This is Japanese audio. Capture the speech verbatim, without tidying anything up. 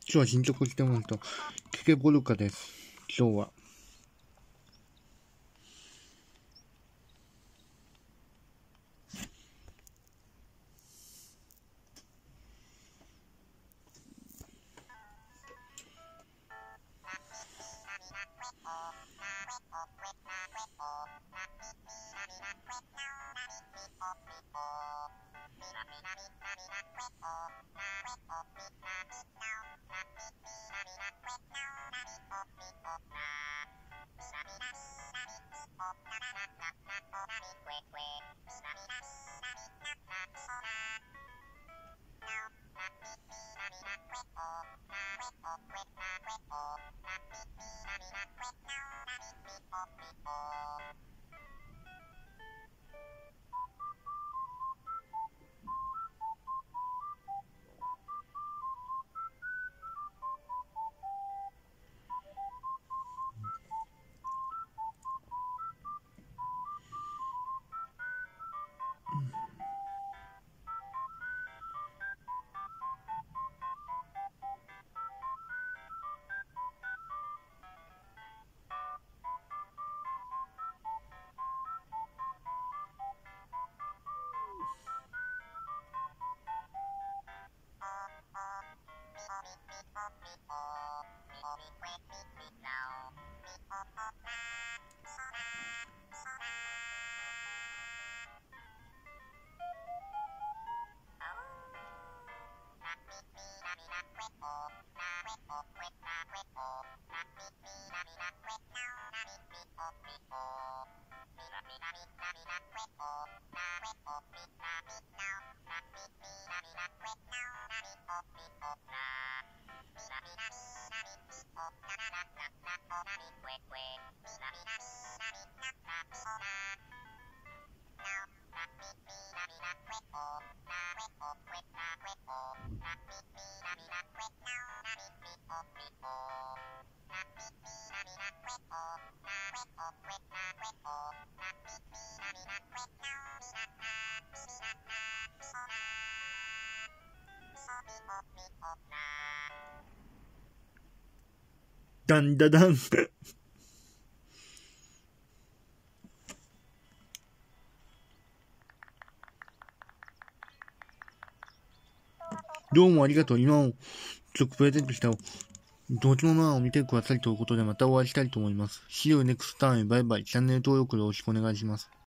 今日は進捗してますと、ケケボルカです。今日は。ダンダダンどうもありがとう。今をちょっとプレゼントしたどちらのを見てくださいということでまたお会いしたいと思います。See you next time. バイバイ。チャンネル登録よろしくお願いします。